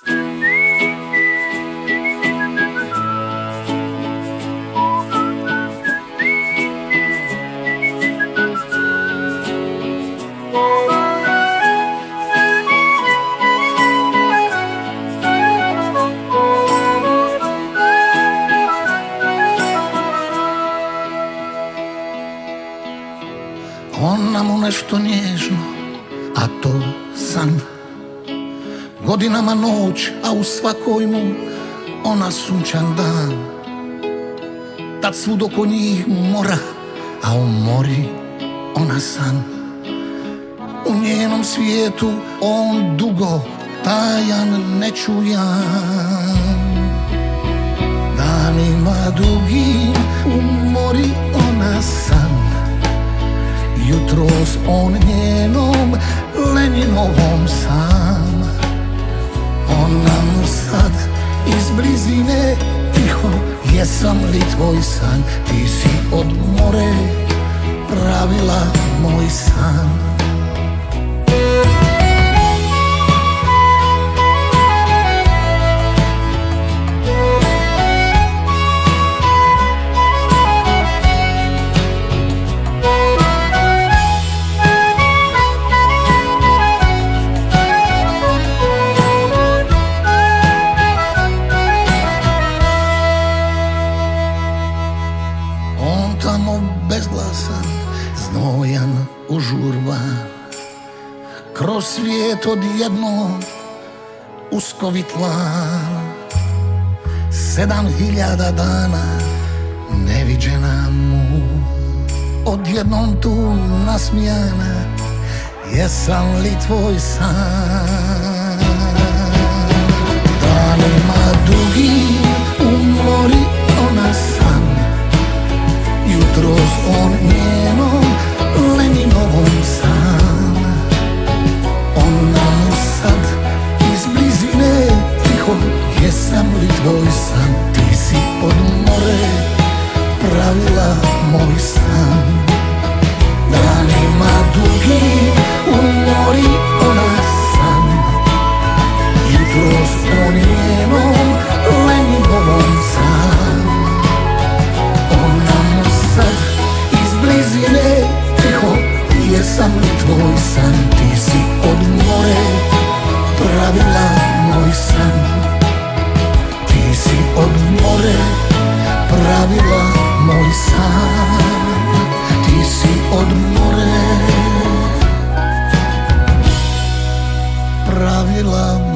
Ona mu nešto nježno, a to san. Godinama noć, a u svakoj mu ona sunčan dan. Tad svud oko njih mora, a u mori ona san. U njenom svijetu on dugo, tajan, nečujan. Danima dugim u mori ona san. Jutros on njenom Lenjinovom sam. Ona mu sad iz blizine tiho: jesam li tvoj san? Ti si od more pravila moj san. Tamo bezglasan, znojan, užurban, kroz svijet odjednom uskovitlan. 7000 dana neviđena mu, odjednom tu nasmijana: jesam li tvoj san? Danima dugim u mori ona san. Jutros on njenom Lenjinovom san. Ona mu sad iz blizine tiho: jesam li tvoj san? Ti si od more pravila moj san. Danima dugim u mori ona san. Jutros on njenom Lenjinovom san. Sad iz blizine tiho: jesam li tvoj san? Ti si od more pravila moj san. Ti si od more pravila moj san. Ti si od more pravila